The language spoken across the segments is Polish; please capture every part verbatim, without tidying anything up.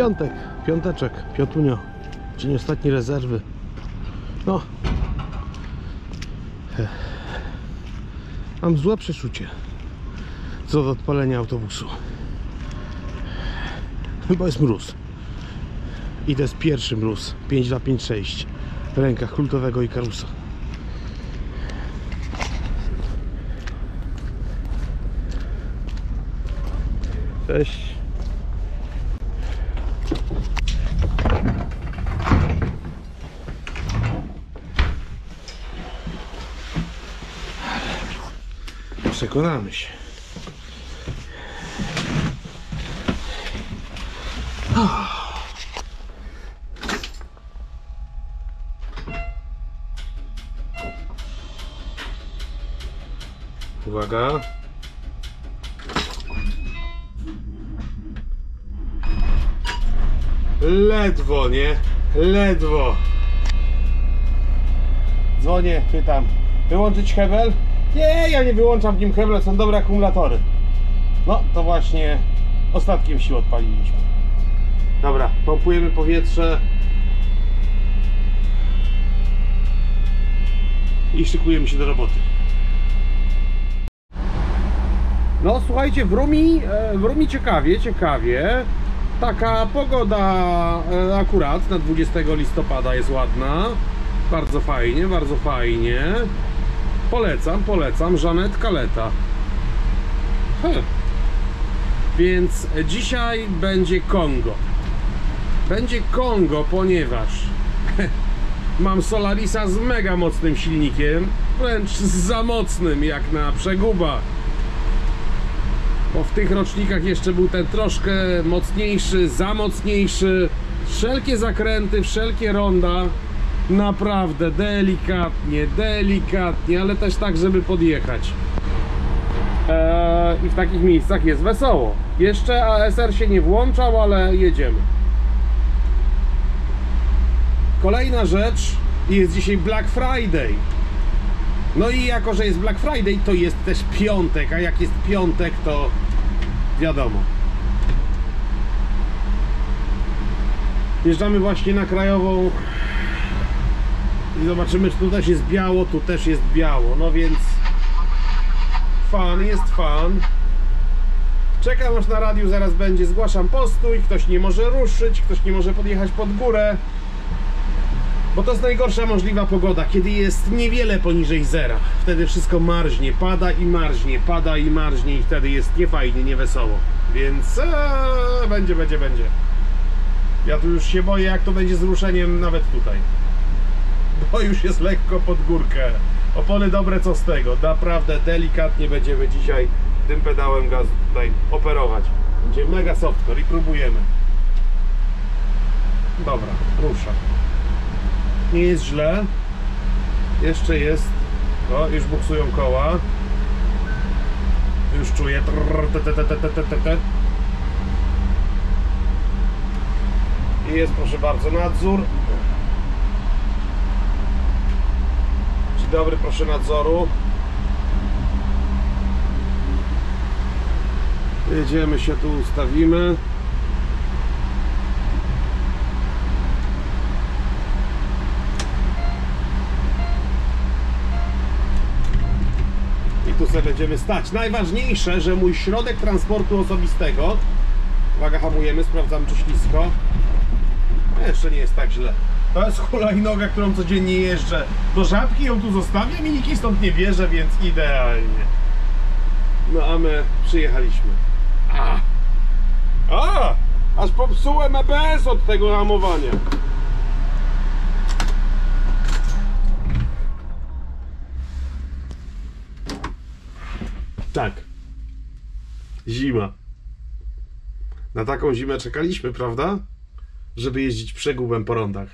piątek, piąteczek, piątunio, dzień ostatniej rezerwy. No, mam złe przeczucie co do odpalenia autobusu, bo jest mróz i to jest pierwszy mróz pięć dwa pięć sześć w rękach kultowego Ikarusa. Cześć. Przekonamy się. Uwaga. Ledwo, nie? Ledwo. Dzwonię, pytam. Wyłączyć hebel? Nie, ja nie wyłączam w nim hebel, są dobre akumulatory. No, to właśnie ostatkiem sił odpaliliśmy. Dobra, pompujemy powietrze i szykujemy się do roboty. No słuchajcie, w Rumi, w Rumi ciekawie, ciekawie. Taka pogoda akurat na dwudziestego listopada jest ładna. Bardzo fajnie, bardzo fajnie. Polecam, polecam. Żanet Kaleta. Hm. Więc dzisiaj będzie Kongo. Będzie Kongo, ponieważ mam Solarisa z mega mocnym silnikiem, wręcz za mocnym jak na Przeguba. Bo w tych rocznikach jeszcze był ten troszkę mocniejszy, za mocniejszy. Wszelkie zakręty, wszelkie ronda. Naprawdę delikatnie, delikatnie, ale też tak, żeby podjechać. Eee, I w takich miejscach jest wesoło. Jeszcze A S R się nie włączał, ale jedziemy. Kolejna rzecz, jest dzisiaj Black Friday. No i jako, że jest Black Friday, to jest też piątek, a jak jest piątek, to wiadomo. Wjeżdżamy właśnie na Krajową i zobaczymy, czy tu też jest biało, tu też jest biało, no więc fan, jest fan. Czekam, aż na radiu zaraz będzie zgłaszam postój, ktoś nie może ruszyć, ktoś nie może podjechać pod górę. Bo to jest najgorsza możliwa pogoda, kiedy jest niewiele poniżej zera. Wtedy wszystko marznie, pada i marznie, pada i marznie i wtedy jest niefajnie, niewesoło. Więc ee, będzie, będzie, będzie. Ja tu już się boję, jak to będzie z ruszeniem nawet tutaj. Bo już jest lekko pod górkę. Opony dobre, co z tego. Naprawdę delikatnie będziemy dzisiaj tym pedałem gazu tutaj operować. Będzie mega softcore i próbujemy. Dobra, rusza. Nie jest źle. Jeszcze jest. O, już buksują koła. Już czuję. I jest, proszę bardzo, nadzór. Dzień dobry, proszę nadzoru. Jedziemy się tu, ustawimy. Tu sobie będziemy stać. Najważniejsze, że mój środek transportu osobistego, uwaga, hamujemy, sprawdzam, czy ślisko. Jeszcze nie jest tak źle. To jest hulajnoga, którą codziennie jeżdżę do Żabki, ją tu zostawiam i nikt jej stąd nie bierze, więc idealnie. No a my przyjechaliśmy. A! A! Aż popsułem E B S od tego hamowania. Tak. Zima. Na taką zimę czekaliśmy, prawda? Żeby jeździć Przegubem po rondach.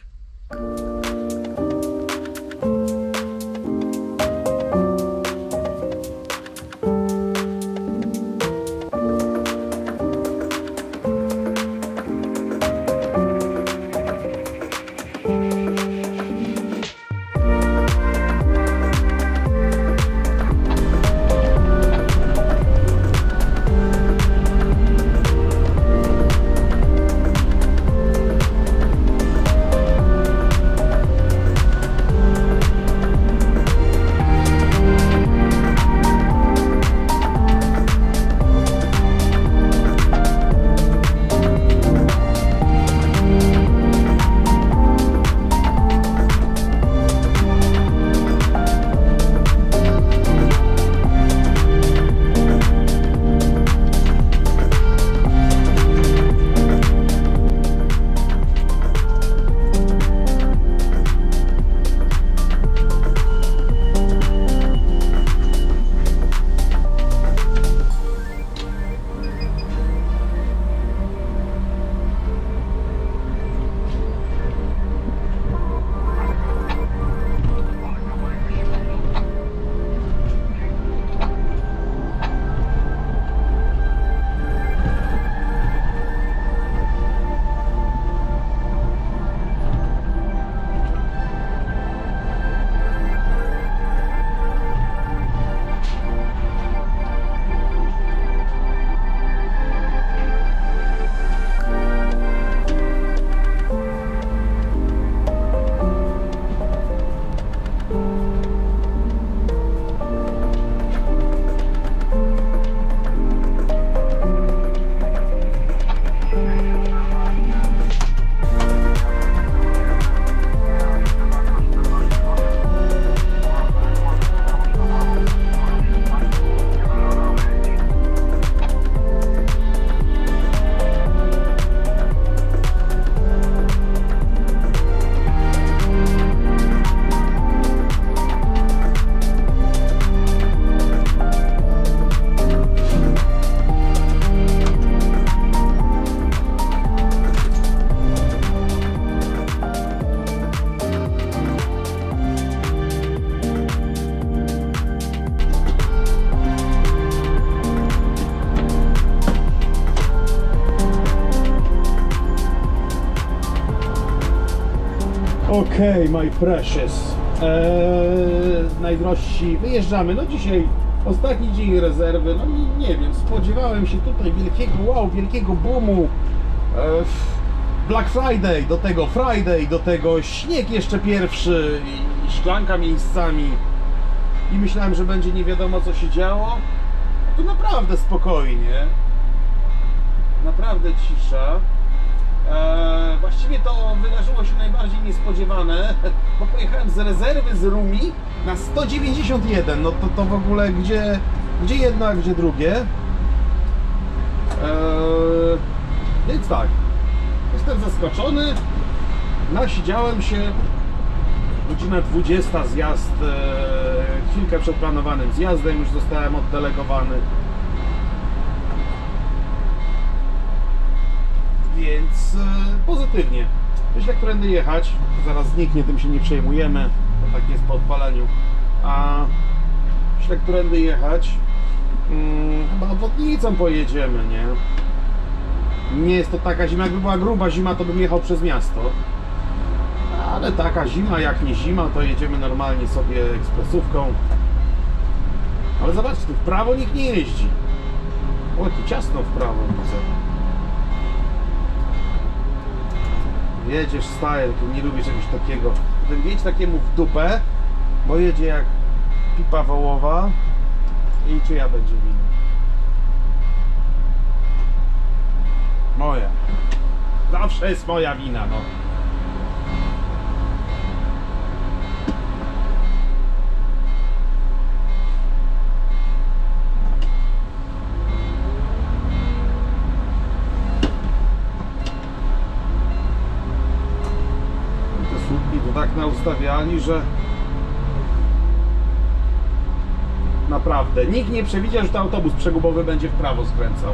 Okej, okay, my precious. Eee, najdrożsi, wyjeżdżamy. No dzisiaj ostatni dzień rezerwy. No nie, nie wiem, spodziewałem się tutaj wielkiego wow, wielkiego boomu. Eee, Black Friday, do tego Friday, do tego śnieg jeszcze pierwszy i szklanka miejscami. I myślałem, że będzie nie wiadomo co się działo. To naprawdę spokojnie. Naprawdę cisza. Eee, właściwie to wydarzyło się najbardziej niespodziewane, bo pojechałem z rezerwy z Rumi na sto dziewięćdziesiąt jeden. No to, to w ogóle gdzie, gdzie jedno, a gdzie drugie. Eee, więc tak, jestem zaskoczony. Nasiedziałem się. Godzina dwudziesta, zjazd, e, chwilkę przed planowanym zjazdem już zostałem oddelegowany. Więc e, pozytywnie. Myślę, którędy jechać. Zaraz zniknie, tym się nie przejmujemy. To tak jest po odpaleniu. A myślę, którędy jechać. Hmm, chyba obwodnicą pojedziemy, nie? Nie jest to taka zima. Jakby była gruba zima, to bym jechał przez miasto. Ale taka zima, jak nie zima, to jedziemy normalnie sobie ekspresówką. Ale zobaczcie, tu w prawo nikt nie jeździ. O, tu ciasno w prawo widzę. Jedziesz, style, tu nie lubię czegoś takiego. Potem wjedź takiemu w dupę, bo jedzie jak pipa wołowa i czyja będzie wina? Moja. Zawsze jest moja wina, no. Tak naustawiani, że naprawdę nikt nie przewidział, że to autobus przegubowy będzie w prawo skręcał.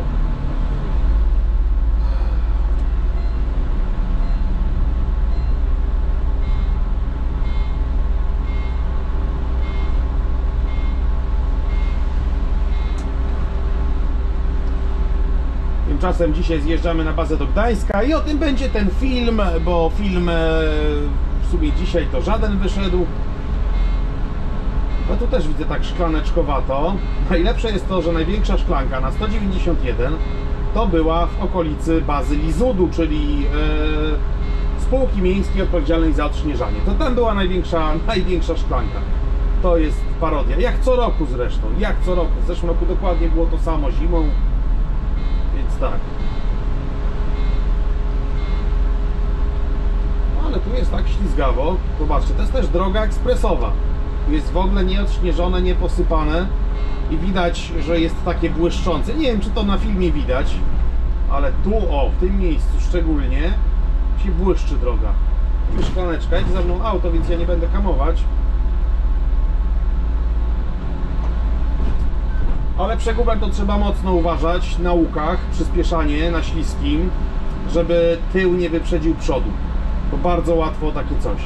Tymczasem dzisiaj zjeżdżamy na bazę do Gdańska i o tym będzie ten film, bo film w sumie dzisiaj to żaden wyszedł. No tu też widzę tak szklaneczkowato. Najlepsze jest to, że największa szklanka na sto dziewięćdziesiąt jeden to była w okolicy bazy Lizudu, czyli e, spółki miejskiej odpowiedzialnej za odśnieżanie. To tam była największa, największa szklanka. To jest parodia. Jak co roku zresztą. Jak co roku. W zeszłym roku dokładnie było to samo zimą. Więc tak. Ale tu jest tak ślizgawo. Zobaczcie, to jest też droga ekspresowa. Tu jest w ogóle nieodśnieżone, nieposypane. I widać, że jest takie błyszczące. Nie wiem, czy to na filmie widać, ale tu, o, w tym miejscu szczególnie się błyszczy droga. Tu szklaneczka, jest za mną auto, więc ja nie będę hamować. Ale przegubem to trzeba mocno uważać na łukach, przyspieszanie na śliskim, żeby tył nie wyprzedził przodu. To bardzo łatwo takie coś.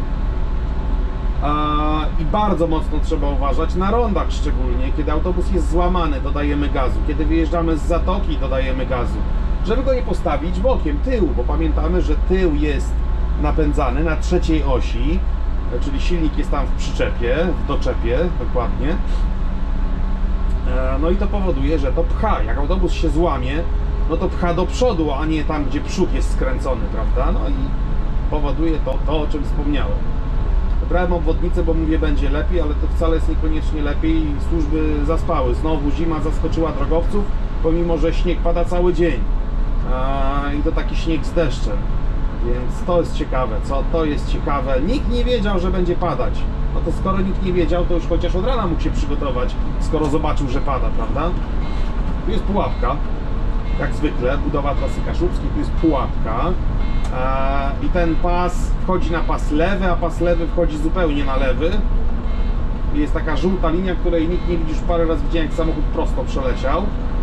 I bardzo mocno trzeba uważać na rondach, szczególnie kiedy autobus jest złamany, dodajemy gazu. Kiedy wyjeżdżamy z zatoki, dodajemy gazu. Żeby go nie postawić bokiem, tył, bo pamiętamy, że tył jest napędzany na trzeciej osi, czyli silnik jest tam w przyczepie, w doczepie dokładnie. No i to powoduje, że to pcha. Jak autobus się złamie, no to pcha do przodu, a nie tam, gdzie przód jest skręcony, prawda? No i powoduje to, to o czym wspomniałem. Wybrałem obwodnicę, bo mówię, będzie lepiej, ale to wcale jest niekoniecznie lepiej. Służby zaspały. Znowu zima zaskoczyła drogowców, pomimo że śnieg pada cały dzień. I to taki śnieg z deszczem. Więc to jest ciekawe. Co to jest ciekawe? Nikt nie wiedział, że będzie padać. No to skoro nikt nie wiedział, to już chociaż od rana mógł się przygotować, skoro zobaczył, że pada, prawda? Tu jest pułapka. Jak zwykle, budowa trasy kaszubskiej, tu jest pułapka. I ten pas wchodzi na pas lewy, a pas lewy wchodzi zupełnie na lewy. I jest taka żółta linia, której nikt nie widzi. Już parę razy widziałem, jak samochód prosto przeleciał.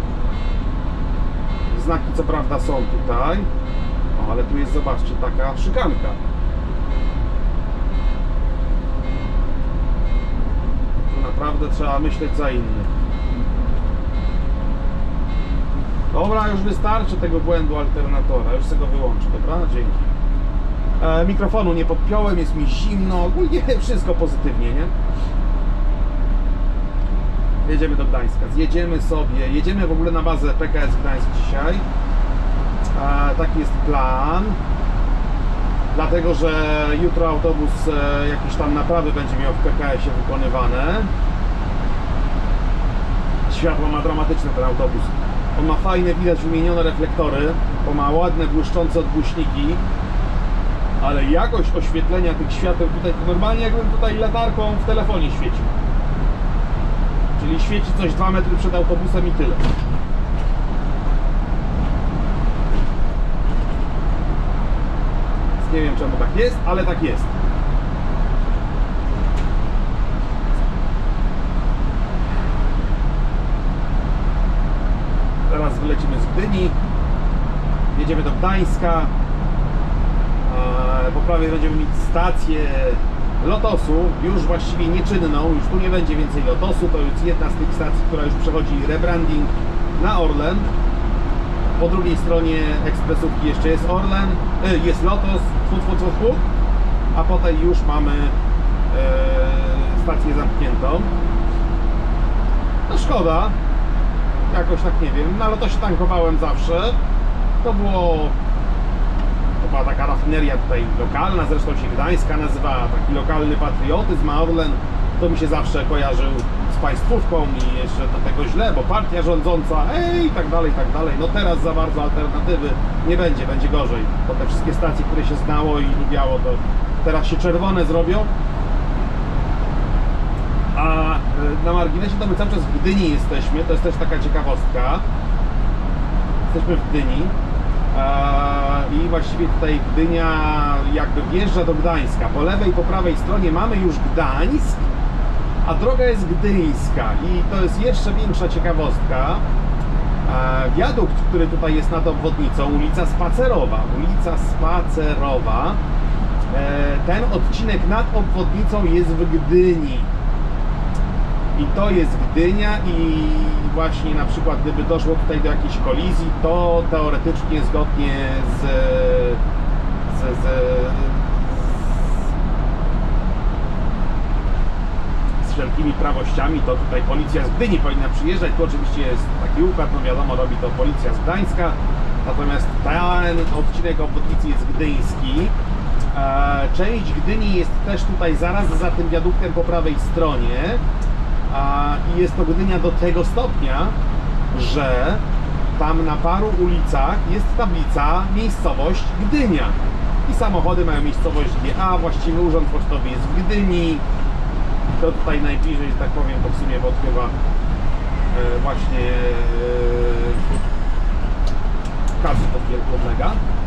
Znaki co prawda są tutaj. O, ale tu jest, zobaczcie, taka szykanka. Tu naprawdę trzeba myśleć za innych. Dobra, już wystarczy tego błędu alternatora. Już sobie go wyłączę, dobra? Dzięki. E, mikrofonu nie podpiąłem, jest mi zimno, ogólnie wszystko pozytywnie, nie? Jedziemy do Gdańska, zjedziemy sobie, jedziemy w ogóle na bazę P K S Gdańsk dzisiaj. E, taki jest plan. Dlatego, że jutro autobus e, jakieś tam naprawy będzie miał w P K S-ie wykonywane. Światło ma dramatyczne ten autobus. On ma fajne, widać wymienione reflektory, bo ma ładne, błyszczące odgłośniki. Ale jakość oświetlenia tych świateł tutaj to normalnie jakbym tutaj latarką w telefonie świecił. Czyli świeci coś dwa metry przed autobusem i tyle. Nie wiem czemu tak jest, ale tak jest. Teraz wylecimy z Gdyni. Jedziemy do Gdańska. Po prawej będziemy mieć stację Lotosu, już właściwie nieczynną, już tu nie będzie więcej Lotosu, to jest jedna z tych stacji, która już przechodzi rebranding na Orlen. Po drugiej stronie ekspresówki jeszcze jest Orlen, jest Lotos, tfu, tfu, tfu, tfu, a potem już mamy e, stację zamkniętą. No szkoda, jakoś tak nie wiem, na Lotosie tankowałem zawsze, to było, to była taka rafineria tutaj lokalna, zresztą się Gdańska nazywa, taki lokalny patriotyzm, a Orlen to mi się zawsze kojarzył z państwówką i jeszcze do tego źle, bo partia rządząca, ej, i tak dalej, i tak dalej. No teraz za bardzo alternatywy nie będzie, będzie gorzej. Bo te wszystkie stacje, które się znało i lubiało, to teraz się czerwone zrobią. A na marginesie to my cały czas w Gdyni jesteśmy, to jest też taka ciekawostka. Jesteśmy w Gdyni. I właściwie tutaj Gdynia jakby wjeżdża do Gdańska. Po lewej i po prawej stronie mamy już Gdańsk, a droga jest gdyńska i to jest jeszcze większa ciekawostka. Wiadukt, który tutaj jest nad obwodnicą, ulica Spacerowa, ulica Spacerowa, ten odcinek nad obwodnicą jest w Gdyni. I to jest Gdynia i właśnie na przykład gdyby doszło tutaj do jakiejś kolizji, to teoretycznie zgodnie z, z, z, z wszelkimi prawościami, to tutaj policja z Gdyni powinna przyjeżdżać. Tu oczywiście jest taki układ, no wiadomo, robi to policja z Gdańska, natomiast ten odcinek obwodnicy jest gdyński. Część Gdyni jest też tutaj zaraz za tym wiaduktem po prawej stronie. I jest to Gdynia do tego stopnia, że tam na paru ulicach jest tablica miejscowość Gdynia. I samochody mają miejscowość G A, właściwy urząd pocztowy jest w Gdyni. To tutaj najbliżej, że tak powiem, to w sumie bo chyba e, właśnie e, kasy podlega.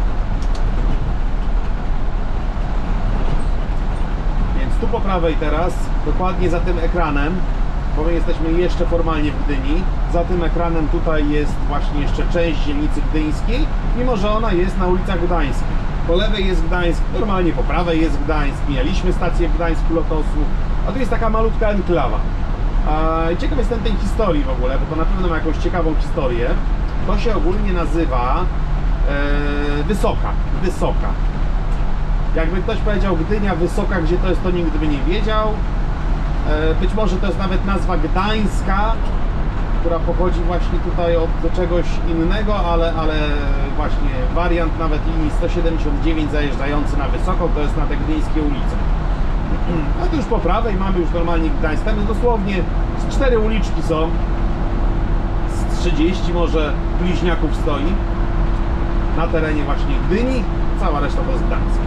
Więc tu po prawej teraz, dokładnie za tym ekranem, bo my jesteśmy jeszcze formalnie w Gdyni. Za tym ekranem tutaj jest właśnie jeszcze część dzielnicy gdyńskiej, mimo że ona jest na ulicach Gdańskich. Po lewej jest Gdańsk, normalnie po prawej jest Gdańsk. Mieliśmy stację w Gdańsku Lotosu, a tu jest taka malutka enklawa. I ciekaw jestem tej historii w ogóle, bo to na pewno ma jakąś ciekawą historię. To się ogólnie nazywa e, Wysoka. Wysoka. Jakby ktoś powiedział Gdynia Wysoka, gdzie to jest, to nikt by nie wiedział. Być może to jest nawet nazwa Gdańska, która pochodzi właśnie tutaj od czegoś innego, ale, ale właśnie wariant nawet linii sto siedemdziesiąt dziewięć zajeżdżający na Wysoką, to jest na te gdyńskie ulice. A tu już po prawej mamy już normalnie Gdańsk. Tam jest dosłownie z cztery uliczki są, z trzydzieści może bliźniaków stoi na terenie właśnie Gdyni, cała reszta to jest Gdańsk.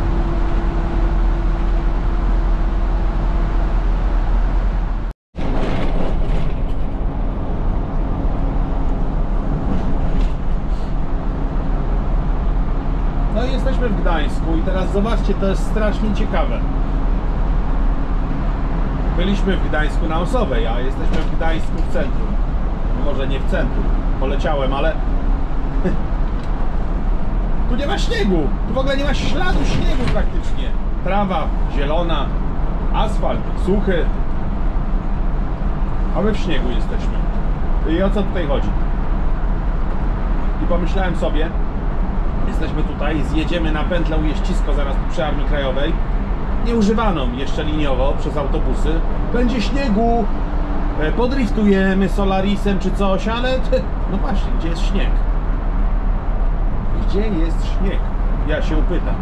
No i jesteśmy w Gdańsku i teraz zobaczcie, to jest strasznie ciekawe. Byliśmy w Gdańsku na Osowej, a jesteśmy w Gdańsku w centrum. Może nie w centrum, poleciałem, ale tu nie ma śniegu, tu w ogóle nie ma śladu śniegu praktycznie. Trawa zielona, asfalt suchy, a my w śniegu jesteśmy. I o co tutaj chodzi? I pomyślałem sobie, jesteśmy tutaj, zjedziemy na pętlę Ujeścisko zaraz przy Armii Krajowej, nieużywaną jeszcze liniowo przez autobusy. Będzie śniegu, podriftujemy Solarisem czy coś, ale no właśnie, gdzie jest śnieg? Gdzie jest śnieg? Ja się pytam.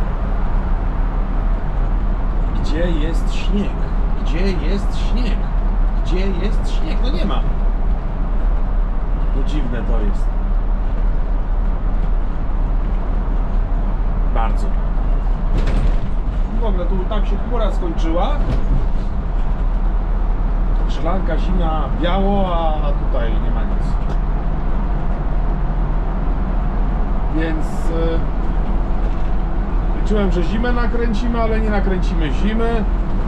Gdzie jest śnieg? Gdzie jest śnieg? Gdzie jest śnieg? No nie ma. No dziwne to jest. Bardzo. W ogóle tu tak się chmura skończyła. Szklanka zimna biało, a tutaj nie ma nic. Więc yy, liczyłem, że zimę nakręcimy, ale nie nakręcimy zimy.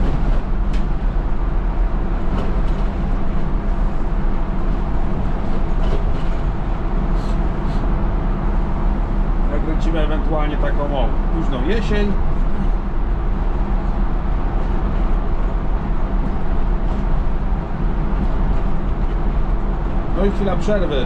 Nakręcimy ewentualnie taką o, późną jesień. No i chwila przerwy.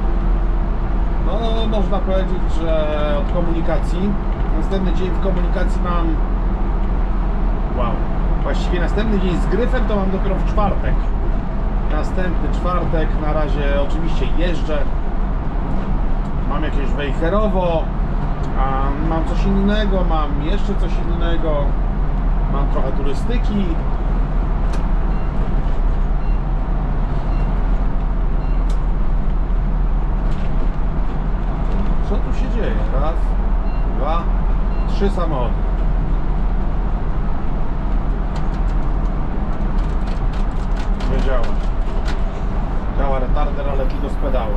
No, można powiedzieć, że od komunikacji. Następny dzień w komunikacji mam... Wow. Właściwie następny dzień z Gryfem to mam dopiero w czwartek. Następny czwartek, na razie oczywiście jeżdżę. Mam jakieś Wejherowo, a mam coś innego, mam jeszcze coś innego. Mam trochę turystyki. Co tu się dzieje? Raz, dwa, trzy samochody. Nie działa. Działa retarder, ale tylko z pedału.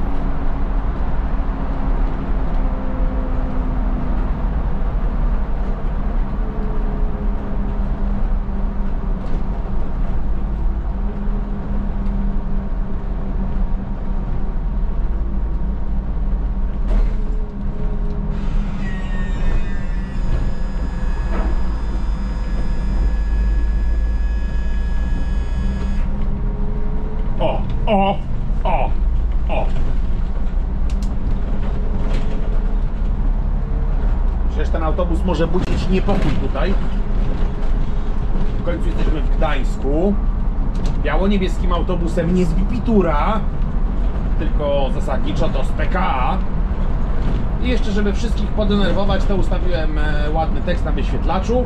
O, o, o, o. Przecież ten autobus może budzić niepokój tutaj. W końcu jesteśmy w Gdańsku. Biało-niebieskim autobusem nie z Bipitura, tylko zasadniczo to z P K A. I jeszcze, żeby wszystkich podenerwować, to ustawiłem ładny tekst na wyświetlaczu.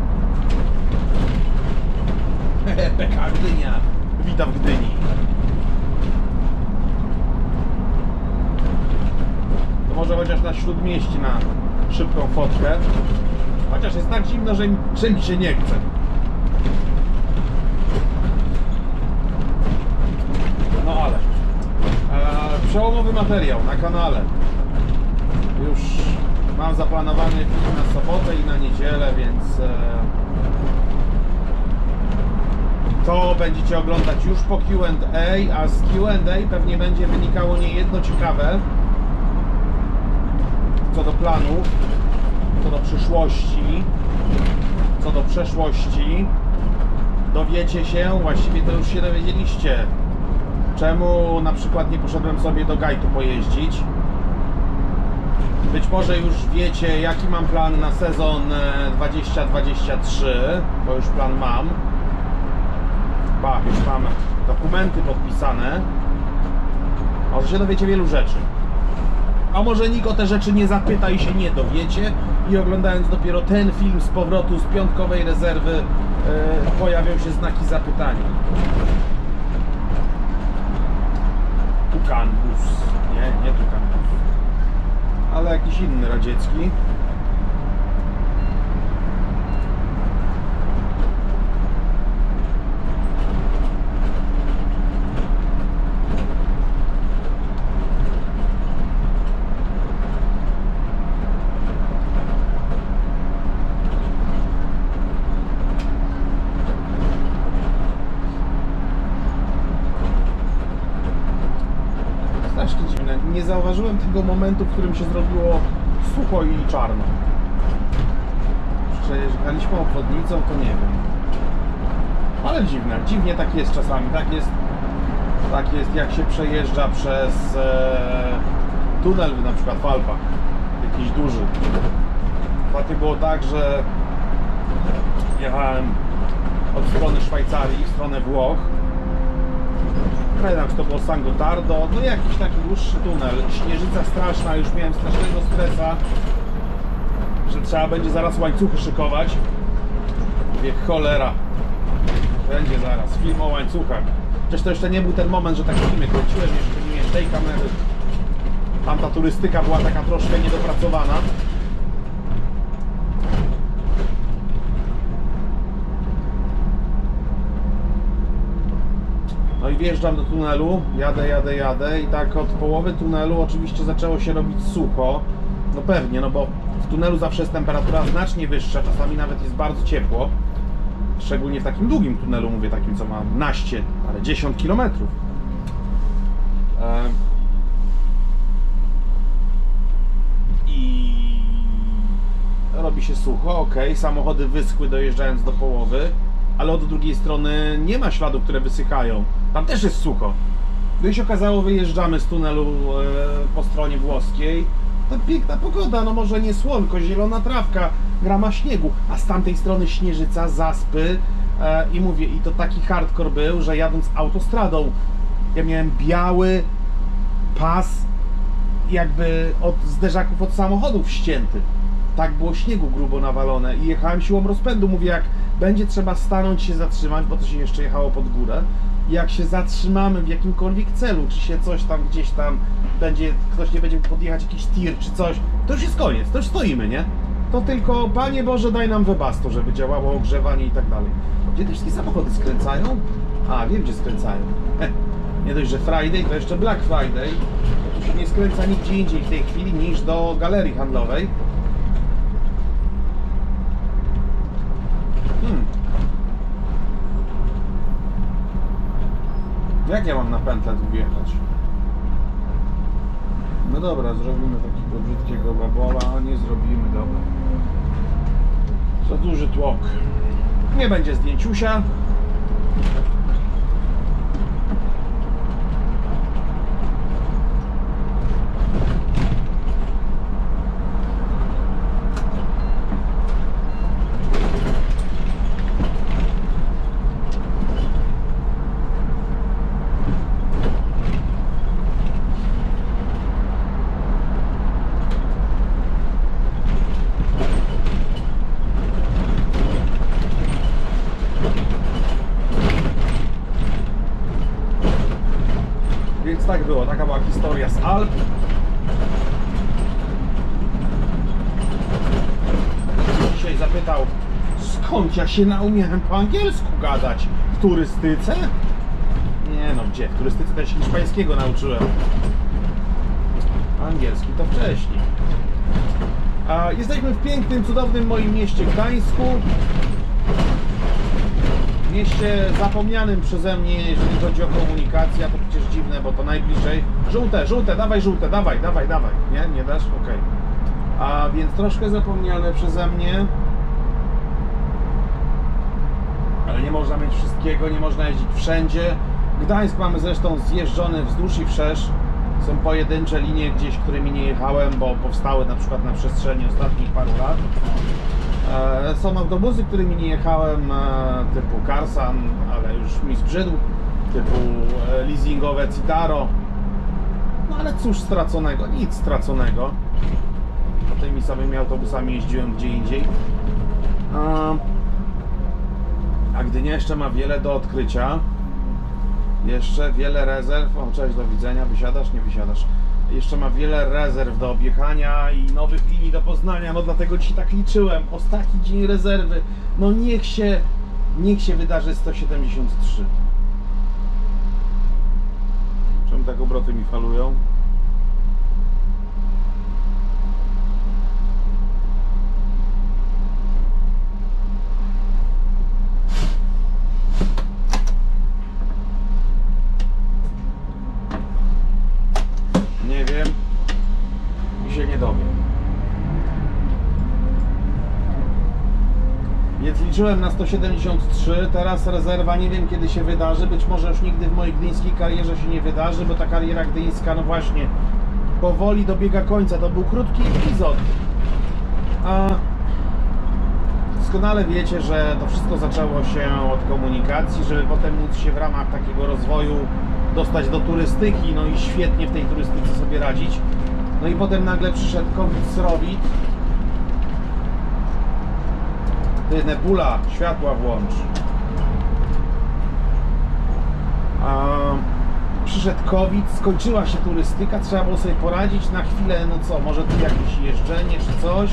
P K A Gdynia. Witam w Gdyni. To może chociaż na Śródmieści na szybką fotkę. Chociaż jest tak zimno, że, że mi się nie chce. No ale e, przełomowy materiał na kanale. Już mam zaplanowany film na sobotę i na niedzielę, więc e, to będziecie oglądać już po Q and A, a z Q and A pewnie będzie wynikało niejedno ciekawe co do planów, co do przyszłości, co do przeszłości. Dowiecie się, właściwie to już się dowiedzieliście, czemu na przykład nie poszedłem sobie do Gajtu pojeździć. Być może już wiecie, jaki mam plan na sezon dwadzieścia dwadzieścia trzy, bo już plan mam. Ba, już mam dokumenty podpisane. Może się dowiecie wielu rzeczy. A może nikt o te rzeczy nie zapyta i się nie dowiecie i oglądając dopiero ten film z powrotu z piątkowej rezerwy yy, pojawią się znaki zapytania. Tukanbus. Nie, nie Tukanbus. Ale jakiś inny radziecki. Nie zauważyłem tego momentu, w którym się zrobiło sucho i czarno. Przejeżdżaliśmy obwodnicą, to nie wiem. Ale dziwne, dziwnie tak jest czasami. Tak jest, tak jest jak się przejeżdża przez e, tunel, na przykład w Alpach. jakiś duży. Dlatego było tak, że jechałem od strony Szwajcarii w stronę Włoch. Pamiętam, że to było San Gottardo, no jakiś taki dłuższy tunel, śnieżyca straszna, już miałem strasznego stresa, że trzeba będzie zaraz łańcuchy szykować. Mówię, cholera, będzie zaraz film o łańcuchach. Przecież to jeszcze nie był ten moment, że takie filmy kręciłem, jeszcze nie miałem tej kamery. Tamta turystyka była taka troszkę niedopracowana. No i wjeżdżam do tunelu, jadę, jadę, jadę i tak od połowy tunelu oczywiście zaczęło się robić sucho. No pewnie, no bo w tunelu zawsze jest temperatura znacznie wyższa, czasami nawet jest bardzo ciepło. Szczególnie w takim długim tunelu, mówię takim, co ma naście, ale dziesiąt kilometrów. E... I robi się sucho, ok, samochody wyschły dojeżdżając do połowy, ale od drugiej strony nie ma śladów, które wysychają. Tam też jest sucho. No i się okazało, wyjeżdżamy z tunelu e, po stronie włoskiej. To piękna pogoda, no może nie słonko, zielona trawka, grama śniegu, a z tamtej strony śnieżyca, zaspy e, i mówię, i to taki hardcore był, że jadąc autostradą, ja miałem biały pas jakby od zderzaków od samochodów ścięty. Tak było śniegu grubo nawalone i jechałem siłą rozpędu, mówię, jak będzie trzeba stanąć, się zatrzymać, bo to się jeszcze jechało pod górę. Jak się zatrzymamy w jakimkolwiek celu, czy się coś tam gdzieś tam będzie, ktoś nie będzie podjechać, jakiś tir czy coś, to już jest koniec, to już stoimy, nie? To tylko, Panie Boże, daj nam webasto, żeby działało ogrzewanie i tak dalej. Gdzie te wszystkie samochody skręcają? A, wiem, gdzie skręcają. He, nie dość, że Friday, to jeszcze Black Friday. Tu się nie skręca nigdzie indziej w tej chwili niż do galerii handlowej. Hmm. Jak ja mam na pętlę tu wjechać? No dobra, zrobimy takiego brzydkiego babola, a nie zrobimy, dobra. Za duży tłok. Nie będzie zdjęciusia. Więc tak było, taka była historia z Alp. Dzisiaj zapytał, skąd ja się naumiałem po angielsku gadać? W turystyce? Nie no, gdzie? W turystyce też hiszpańskiego nauczyłem. Angielski to wcześniej. A jesteśmy w pięknym, cudownym moim mieście Gdańsku. Mieście zapomnianym przeze mnie, jeżeli chodzi o komunikację, to przecież dziwne, bo to najbliżej. Żółte, żółte, dawaj żółte, dawaj, dawaj, dawaj. Nie? Nie dasz? Okej. Okay. A więc troszkę zapomniane przeze mnie. Ale nie można mieć wszystkiego, nie można jeździć wszędzie. Gdańsk mamy zresztą zjeżdżony wzdłuż i wszerz. Są pojedyncze linie gdzieś, którymi nie jechałem, bo powstały na przykład na przestrzeni ostatnich paru lat. Są autobusy, którymi nie jechałem, typu Karsan, ale już mi zbrzydł, typu leasingowe Citaro. No ale cóż straconego, nic straconego. Tymi samymi autobusami jeździłem gdzie indziej. A, a Gdynia jeszcze ma wiele do odkrycia. Jeszcze wiele rezerw. O, cześć, do widzenia. Wysiadasz? Nie wysiadasz. Jeszcze ma wiele rezerw do objechania i nowych linii do poznania, no dlatego dzisiaj tak liczyłem. Ostatni dzień rezerwy, no niech się, niech się wydarzy sto siedemdziesiąt trzy. Czemu tak obroty mi falują? Nie wiem i się nie dowiem. Więc liczyłem na sto siedemdziesiąt trzy, teraz rezerwa nie wiem kiedy się wydarzy, być może już nigdy w mojej gdyńskiej karierze się nie wydarzy, bo ta kariera gdyńska, no właśnie, powoli dobiega końca. To był krótki epizod. A doskonale wiecie, że to wszystko zaczęło się od komunikacji, żeby potem móc się w ramach takiego rozwoju dostać do turystyki, no i świetnie w tej turystyce sobie radzić. No i potem nagle przyszedł COVID-srowit. Ty, Nebula, światła włącz. A, przyszedł COVID, skończyła się turystyka, trzeba było sobie poradzić na chwilę, no co, może tu jakieś jeżdżenie czy coś.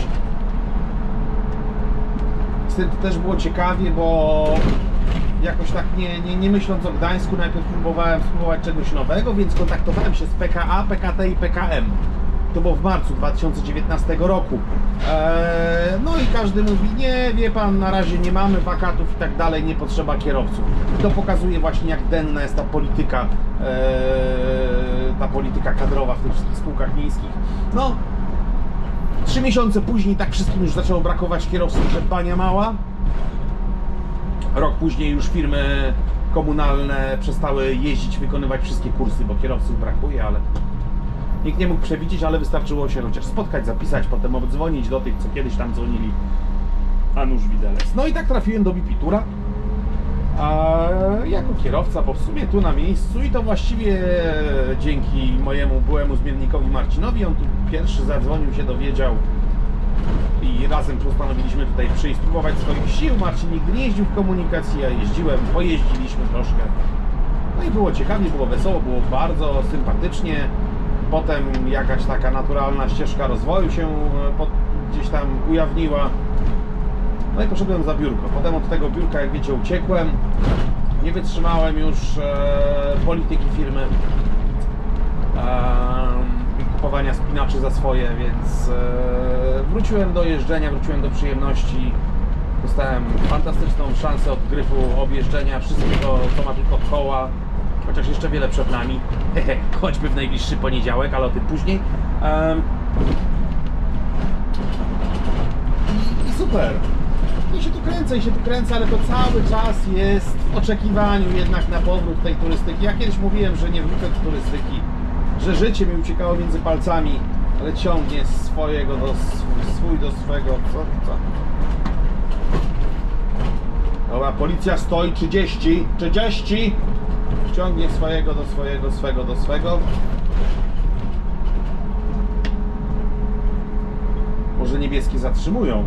Z tym też było ciekawie, bo jakoś tak nie, nie, nie myśląc o Gdańsku, najpierw próbowałem spróbować czegoś nowego, więc kontaktowałem się z P K A, P K T i P K M. To było w marcu dwa tysiące dziewiętnastego roku. Eee, no i każdy mówi, nie, wie pan, na razie nie mamy wakatów i tak dalej, nie potrzeba kierowców. I to pokazuje właśnie, jak denna jest ta polityka, eee, ta polityka kadrowa w tych wszystkich spółkach miejskich. No, trzy miesiące później tak wszystkim już zaczęło brakować kierowców, że bania mała. Rok później już firmy komunalne przestały jeździć, wykonywać wszystkie kursy, bo kierowców brakuje, ale nikt nie mógł przewidzieć, ale wystarczyło się chociaż spotkać, zapisać, potem obdzwonić do tych, co kiedyś tam dzwonili, a nuż widelec. No i tak trafiłem do Bipitura a jako kierowca, bo w sumie tu na miejscu i to właściwie dzięki mojemu byłemu zmiennikowi Marcinowi. On tu pierwszy zadzwonił, się dowiedział i razem postanowiliśmy tutaj przyjść, spróbować swoich sił. Marcin nigdy nie jeździł w komunikacji, ja jeździłem, pojeździliśmy troszkę. No i było ciekawie, było wesoło, było bardzo sympatycznie. Potem jakaś taka naturalna ścieżka rozwoju się pod, gdzieś tam ujawniła. No i poszedłem za biurko. Potem od tego biurka, jak wiecie, uciekłem. Nie wytrzymałem już e, polityki firmy e, i kupowania spinaczy za swoje, więc e, wróciłem do jeżdżenia, wróciłem do przyjemności. Dostałem fantastyczną szansę od gryfu objeżdżenia wszystkiego, co ma tylko koła. Chociaż jeszcze wiele przed nami, choćby w najbliższy poniedziałek, ale o tym później. Um, i, I super. I się tu kręcę, i się tu kręcę, ale to cały czas jest w oczekiwaniu jednak na powrót tej turystyki. Ja kiedyś mówiłem, że nie wrócę do turystyki, że życie mi uciekało między palcami, ale ciągnie swojego do swój, swój do swego. Co, co? Dobra, policja stoi, trzydzieści, trzydzieści. Ciągnie swojego do swojego, swego do swego. Może niebieskie zatrzymują.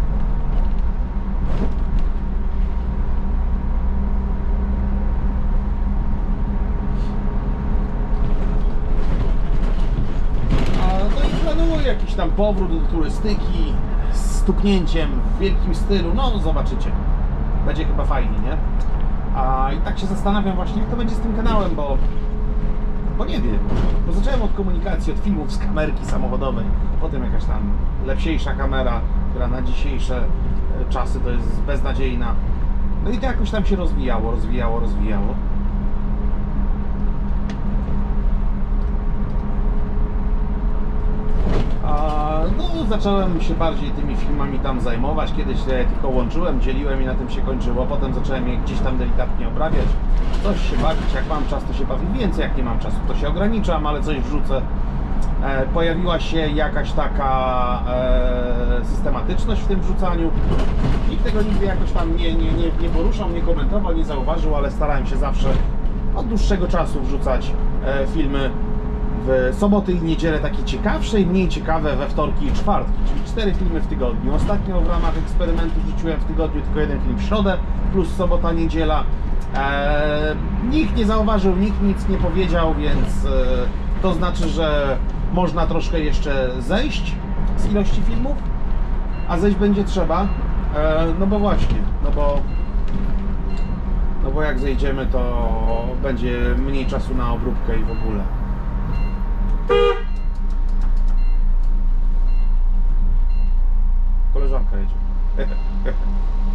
A no i planuję jakiś tam powrót do turystyki z stuknięciem w wielkim stylu. No zobaczycie. Będzie chyba fajnie, nie? A i tak się zastanawiam właśnie, jak to będzie z tym kanałem, bo bo nie wiem, bo zacząłem od komunikacji, od filmów z kamerki samochodowej, potem jakaś tam lepsiejsza kamera, która na dzisiejsze czasy to jest beznadziejna. No i to jakoś tam się rozwijało, rozwijało, rozwijało. A, no zacząłem się bardziej tymi filmami tam zajmować, kiedyś je tylko łączyłem, dzieliłem i na tym się kończyło, potem zacząłem je gdzieś tam delikatnie obrabiać, coś się bawić, jak mam czas to się bawi więcej, jak nie mam czasu to się ograniczam, ale coś wrzucę. E, pojawiła się jakaś taka e, systematyczność w tym wrzucaniu. Nikt tego nigdy jakoś tam nie, nie, nie, nie poruszał, nie komentował, nie zauważył, ale starałem się zawsze od dłuższego czasu wrzucać e, filmy w soboty i niedzielę, takie ciekawsze i mniej ciekawe we wtorki i czwartki, czyli cztery filmy w tygodniu. Ostatnio w ramach eksperymentu wrzuciłem w tygodniu tylko jeden film w środę, plus sobota, niedziela. Eee, nikt nie zauważył, nikt nic nie powiedział, więc e, to znaczy, że można troszkę jeszcze zejść z ilości filmów, a zejść będzie trzeba, e, no bo właśnie, no bo no bo jak zejdziemy, to będzie mniej czasu na obróbkę i w ogóle. Koleżanka jedzie.